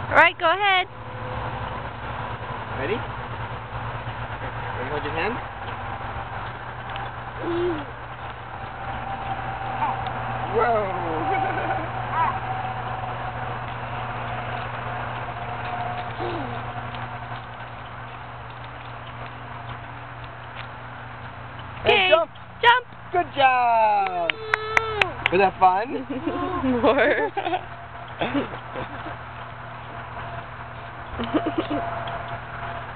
Alright, go ahead. Ready? Hold your hand. Whoa! Hey, jump! Jump! Good job! Was that fun? More.